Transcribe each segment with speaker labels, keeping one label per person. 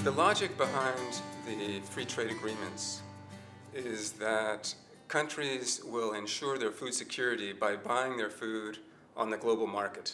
Speaker 1: The logic behind the free trade agreements is that countries will ensure their food security by buying their food on the global market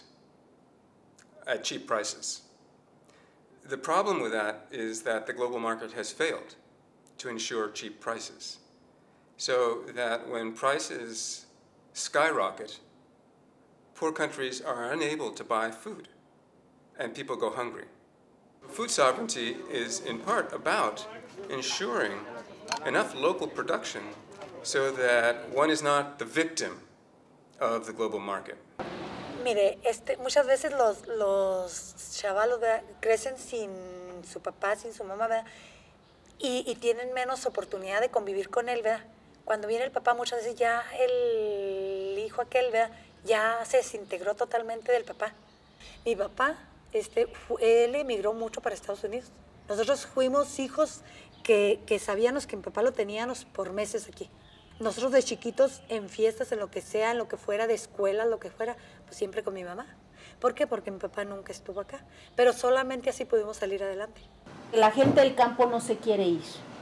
Speaker 1: at cheap prices. The problem with that is that the global market has failed to ensure cheap prices. So that when prices skyrocket, poor countries are unable to buy food and people go hungry. Food sovereignty is in part about ensuring enough local production so that one is not the victim of the global market.
Speaker 2: Mire, muchas veces los chavalos, ¿verdad?, crecen sin su papá, sin su mamá, ¿verdad?, y tienen menos oportunidad de convivir con él, ¿verdad? Cuando viene el papá, muchas veces ya el hijo aquel, ¿verdad?, ya se desintegró totalmente del papá. Mi papá, él emigró mucho para Estados Unidos. Nosotros fuimos hijos que sabíamos que mi papá lo teníamos por meses aquí. Nosotros de chiquitos, en fiestas, en lo que sea, en lo que fuera, de escuela, lo que fuera, pues siempre con mi mamá. ¿Por qué? Porque mi papá nunca estuvo acá. Pero solamente así pudimos salir adelante.
Speaker 3: La gente del campo no se quiere ir.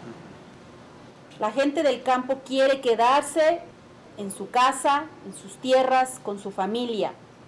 Speaker 3: La gente del campo quiere quedarse en su casa, en sus tierras, con su familia.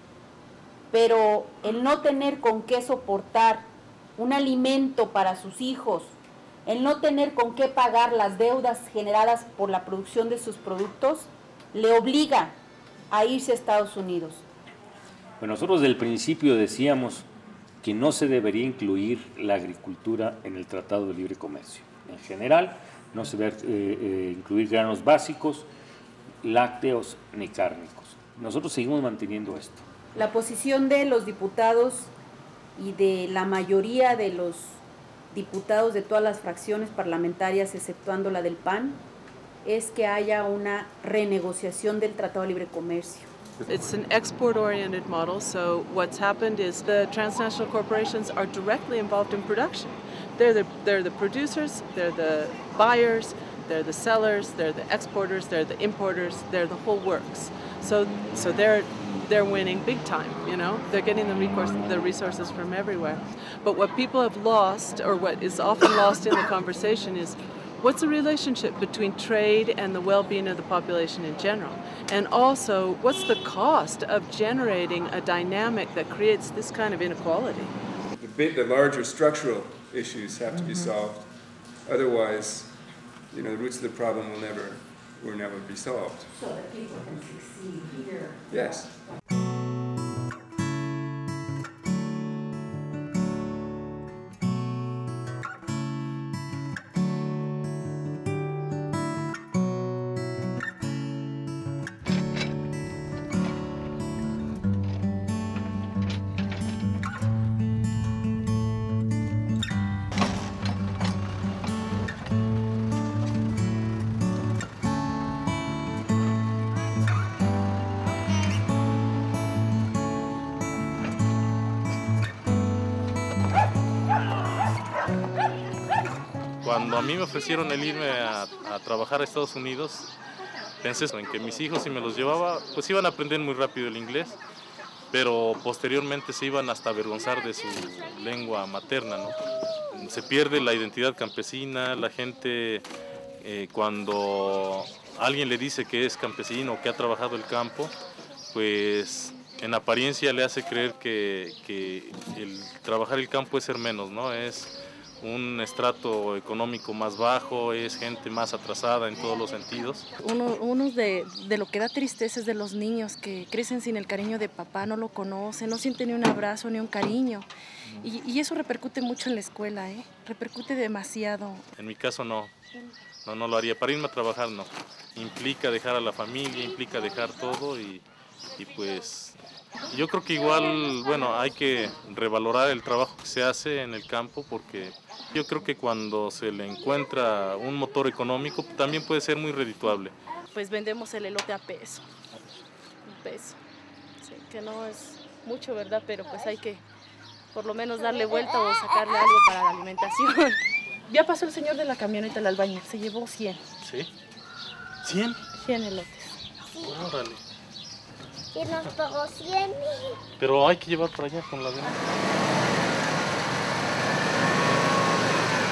Speaker 3: Pero el no tener con qué soportar un alimento para sus hijos, el no tener con qué pagar las deudas generadas por la producción de sus productos, le obliga a irse a Estados Unidos.
Speaker 4: Bueno, nosotros desde el principio decíamos que no se debería incluir la agricultura en el Tratado de Libre Comercio. En general, no se debe incluir granos básicos, lácteos ni cárnicos. Nosotros seguimos manteniendo esto.
Speaker 3: La posición de los diputados y de la mayoría de los diputados de todas las fracciones parlamentarias, exceptuando la del PAN, es que haya una renegociación del Tratado de Libre Comercio.
Speaker 5: It's an export-oriented model, so what's happened is the transnational corporations are directly involved in production. They're the producers, they're the buyers, they're the sellers, they're the exporters, they're the importers, they're the whole works. So they're winning big time, you know. They're getting the resources from everywhere. But what people have lost, or what is often lost in the conversation, is what's the relationship between trade and the well-being of the population in general? And also, what's the cost of generating a dynamic that creates this kind of inequality?
Speaker 1: The larger structural issues have to be solved. Otherwise, you know, the roots of the problem will never be solved.
Speaker 3: So that people can succeed here.
Speaker 1: Yes.
Speaker 6: Cuando a mí me ofrecieron el irme a trabajar a Estados Unidos, pensé en que mis hijos, si me los llevaba, pues iban a aprender muy rápido el inglés, pero posteriormente se iban hasta avergonzar de su lengua materna, ¿no? Se pierde la identidad campesina, la gente cuando alguien le dice que es campesino, que ha trabajado el campo, pues en apariencia le hace creer que el trabajar el campo es ser menos, ¿no? Es un estrato económico más bajo, es gente más atrasada en todos los sentidos.
Speaker 7: Uno de lo que da tristeza es de los niños que crecen sin el cariño de papá, no lo conocen, no sienten ni un abrazo ni un cariño. Y eso repercute mucho en la escuela, repercute demasiado.
Speaker 6: En mi caso no lo haría. Para irme a trabajar no. Implica dejar a la familia, implica dejar todo y pues yo creo que igual, bueno, hay que revalorar el trabajo que se hace en el campo porque yo creo que cuando se le encuentra un motor económico también puede ser muy redituable.
Speaker 7: Pues vendemos el elote a peso, un peso, sí, que no es mucho, ¿verdad? Pero pues hay que por lo menos darle vuelta o sacarle algo para la alimentación. Ya pasó el señor de la camioneta al albañil, se llevó 100.
Speaker 6: ¿Sí? ¿100?
Speaker 7: 100 elotes.
Speaker 6: Órale.
Speaker 8: Y nos pagó 100.
Speaker 6: Pero hay que llevar para allá con la vena.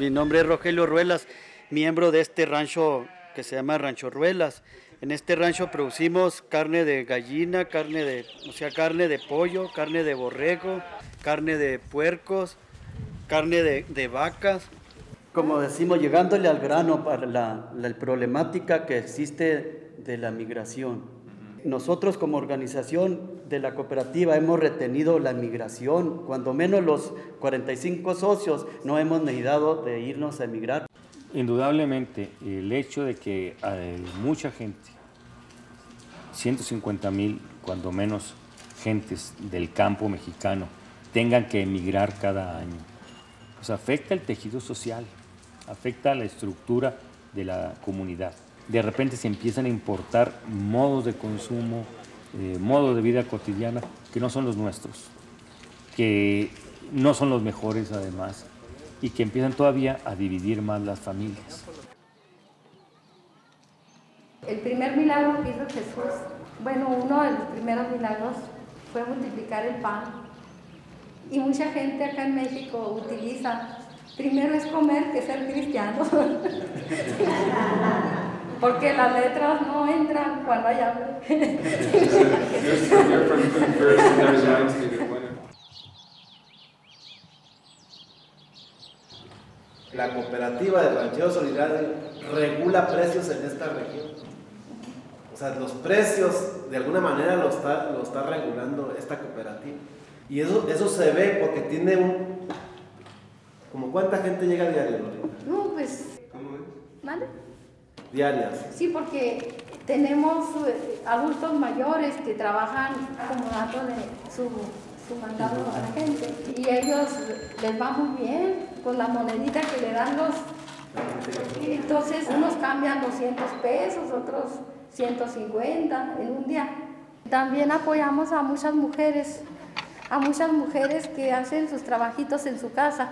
Speaker 9: Mi nombre es Rogelio Ruelas, miembro de este rancho que se llama Rancho Ruelas. En este rancho producimos carne de gallina, carne de pollo, carne de borrego, carne de puercos, carne de vacas. Como decimos, llegándole al grano para la problemática que existe de la migración. Nosotros como organización de la cooperativa hemos retenido la migración, cuando menos los 45 socios no hemos necesitado de irnos a emigrar.
Speaker 4: Indudablemente, el hecho de que mucha gente, 150,000, cuando menos, gentes del campo mexicano, tengan que emigrar cada año, pues afecta el tejido social, afecta la estructura de la comunidad. De repente se empiezan a importar modos de consumo, modos de vida cotidiana que no son los nuestros, que no son los mejores además, y que empiezan todavía a dividir más las familias.
Speaker 10: El primer milagro que hizo Jesús, bueno, uno de los primeros milagros fue multiplicar el pan. Y mucha gente acá en México utiliza, primero es comer que ser cristiano. Porque las letras no entran cuando hay hambre.
Speaker 11: La cooperativa de ranchero solidario regula precios en esta región. O sea, los precios de alguna manera lo está regulando esta cooperativa. Y eso se ve porque tiene ¿Como cuánta gente llega diario, Lorena?
Speaker 10: No, pues...
Speaker 11: ¿Cómo es?
Speaker 10: ¿Vale?
Speaker 11: Diarias.
Speaker 10: Sí, porque tenemos adultos mayores que trabajan acomodándole su mandado a la gente. Y ellos les va muy bien con la monedita que le dan los... Entonces, unos cambian 200 pesos, otros 150 en un día. También apoyamos a muchas mujeres que hacen sus trabajitos en su casa.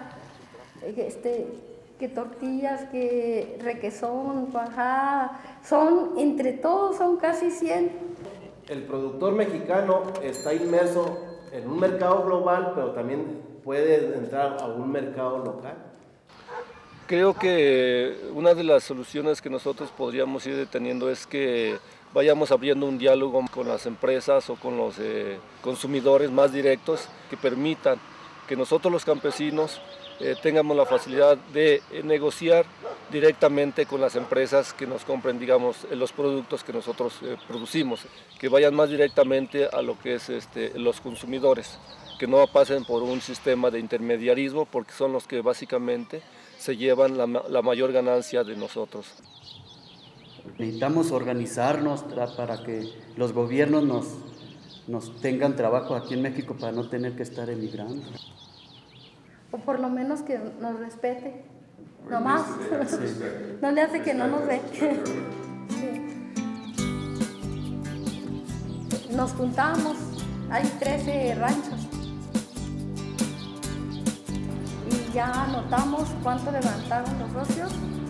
Speaker 10: Que tortillas, que requesón, cuajada, entre todos son casi 100.
Speaker 11: El productor mexicano está inmerso en un mercado global, pero también puede entrar a un mercado local.
Speaker 12: Creo que una de las soluciones que nosotros podríamos ir teniendo es que vayamos abriendo un diálogo con las empresas o con los consumidores más directos que permitan que nosotros los campesinos tengamos la facilidad de negociar directamente con las empresas que nos compren, digamos, los productos que nosotros producimos, que vayan más directamente a lo que es los consumidores, que no pasen por un sistema de intermediarismo, porque son los que básicamente se llevan la mayor ganancia de nosotros.
Speaker 9: Necesitamos organizarnos para que los gobiernos nos tengan trabajo aquí en México para no tener que estar emigrando.
Speaker 10: O por lo menos que nos respete, no más. No le hace que no nos ve. Sí. Nos juntamos, hay 13 ranchos. Y ya anotamos cuánto levantaron los socios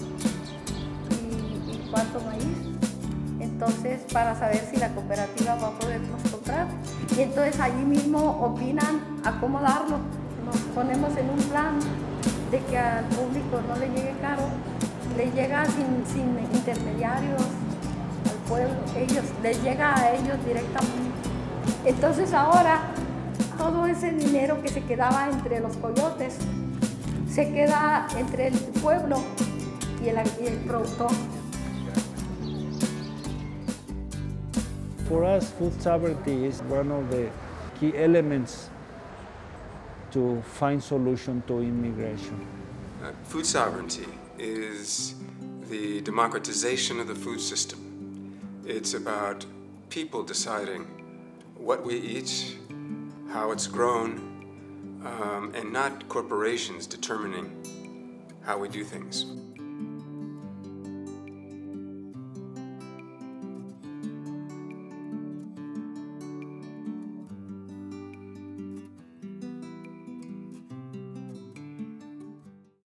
Speaker 10: y cuánto maíz. Entonces, para saber si la cooperativa va a podernos comprar. Y entonces allí mismo opinan a cómo darlo. Nos ponemos en un plan de que al público no le llegue caro, le llega sin intermediarios al pueblo, les llega a ellos directamente. Entonces ahora todo ese dinero que se quedaba entre los coyotes se queda entre el pueblo y el productor.
Speaker 13: For us, food sovereignty is one of the key elements to find solution to immigration.
Speaker 1: Food sovereignty is the democratization of the food system. It's about people deciding what we eat, how it's grown, and not corporations determining how we do things.